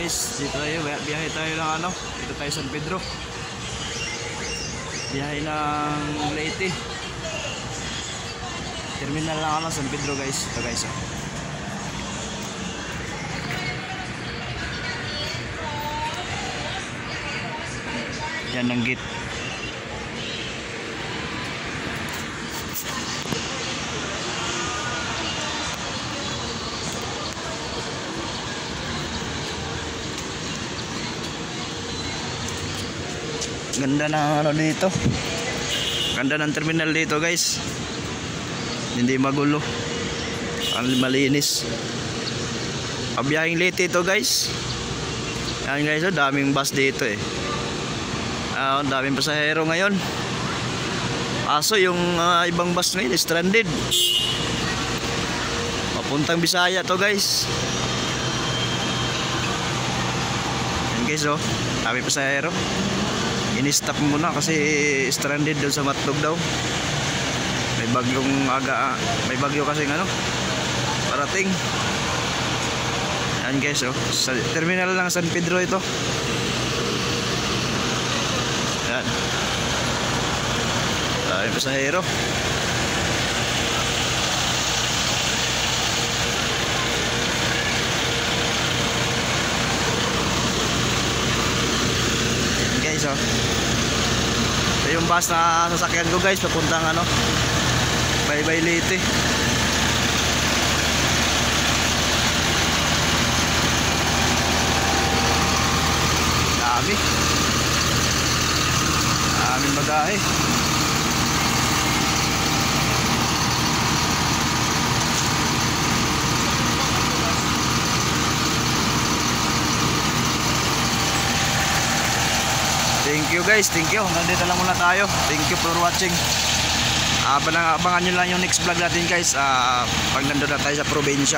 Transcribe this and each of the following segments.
guys, dito tayo, biyahe tayo ng ano, dito tayo San Pedro. Biyahe ng Leyte. Terminal lang ano, San Pedro guys. Ito guys, oh. Yan ang gate. Ganda ng ano dito. Ganda ng terminal dito guys. Hindi magulo. Ang malinis. Pabiyahing Leyte ito guys. Yan guys, oh, daming bus dito eh. Daming pasahero ngayon. Aso yung ibang bus ngayon stranded. Papuntang Bisaya to guys. Yan guys, oh, daming pasahero. Ini-stop muna kasi stranded doon sa Matlog daw. May bagyong may bagyo kasi ano parating. Yan guys, oh, sa terminal lang San Pedro ito. Yan. Ay, pasahero. Yan guys, oh. Ito yung bus na sasakyan ko guys, papuntang ano, Bye-bye Leyte. Daming bagahe. Thank you guys, thank you. Nandito lang muna tayo. Thank you for watching. Abangan nyo lang yung next vlog natin guys. Pag nandun na tayo sa probinsya,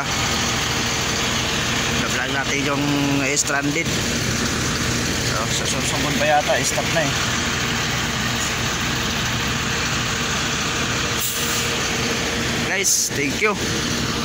vlog natin yung stranded. So sa Sorsogon pa yata, stop na eh. Guys, thank you.